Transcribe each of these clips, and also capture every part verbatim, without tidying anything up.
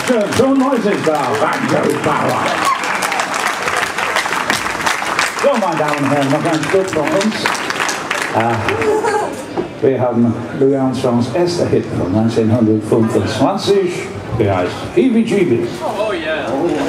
Schön, so Neues da, Franco Bauer. So, meine Damen und Herren, noch ein Stück von uns. Äh, wir haben Louis Armstrongs erster Hit von neunzehnhundertfünfundzwanzig, der heißt Heebie-Jeebies. Oh yeah.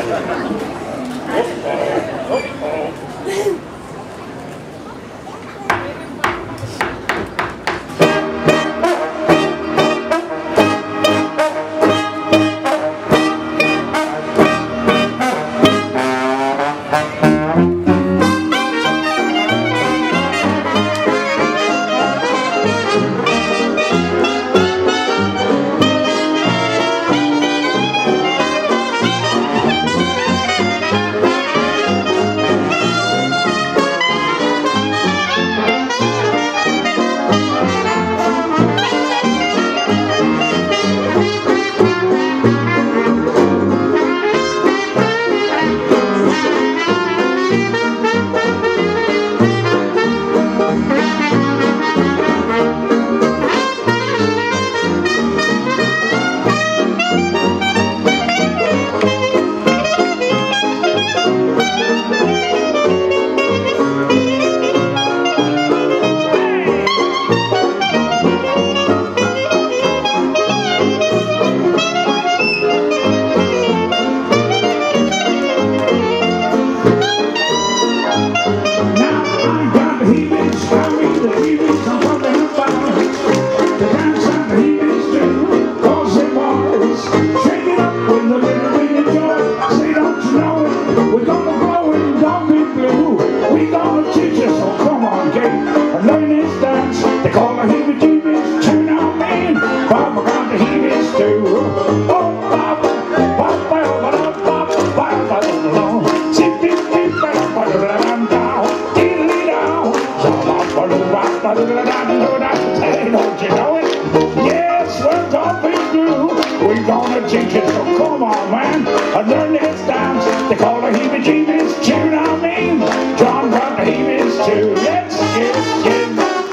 Hey, don't you know it? Yes, we're talking through. We're gonna teach you, so come on, man. And learn this dance. They call it heebie-jeebies tune, I mean. John brought the heebies too. Yes, yes, yes.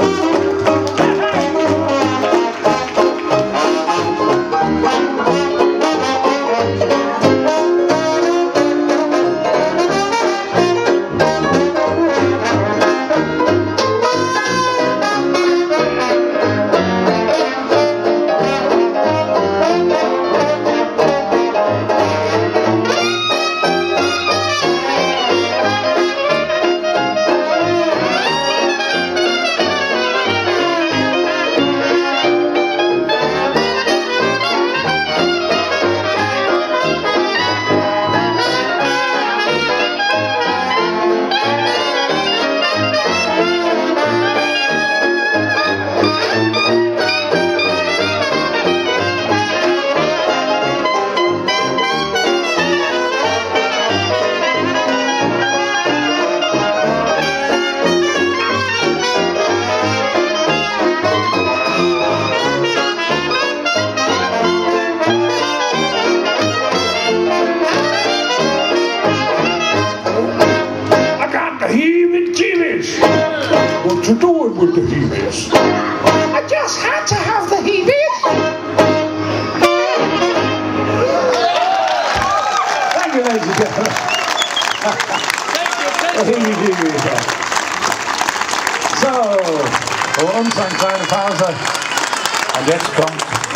What you doing with the heebies? I just had to have the heebies. Thank you, ladies and gentlemen. Thank you, thank you. The heebie-jeebies. So, für uns eine kleine Pause. Und jetzt kommt